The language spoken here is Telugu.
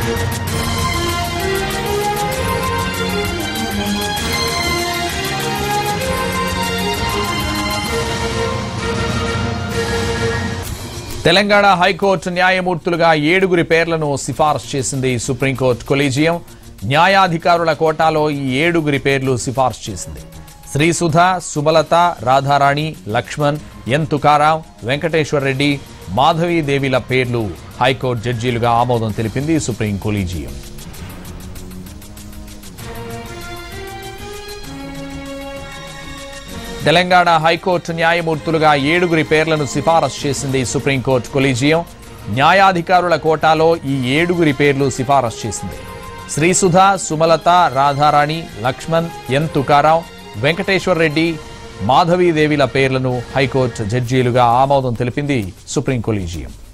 తెలంగాణ హైకోర్టు న్యాయమూర్తులుగా 7 పేర్లను సిఫారసు చేసింది సుప్రీంకోర్టు కొలీజియం. న్యాయాధికారుల కోటాలో ఈ 7 పేర్లు సిఫారసు చేసింది. శ్రీసుధ, సుమలత, రాధారాణి, లక్ష్మణ్, ఎన్ తుకారాం, వెంకటేశ్వర్ రెడ్డి, మాధవీదేవిల పేర్లు హైకోర్టు జడ్జీలుగా ఆమోదం తెలిపింది సుప్రీం కొలీజియం. తెలంగాణ హైకోర్టు న్యాయమూర్తులుగా 7 పేర్లను సిఫారసు చేసింది సుప్రీంకోర్టు కొలీజియం. న్యాయాధికారుల కోటాలో ఈ 7 పేర్లు సిఫారసు చేసింది. శ్రీసుధ, సుమలత, రాధారాణి, లక్ష్మణ్, ఎన్ తుకారాం, వెంకటేశ్వర్ రెడ్డి, మాధవీదేవిల పేర్లను హైకోర్టు జడ్జీలుగా ఆమోదం తెలిపింది సుప్రీం కొలీజియం.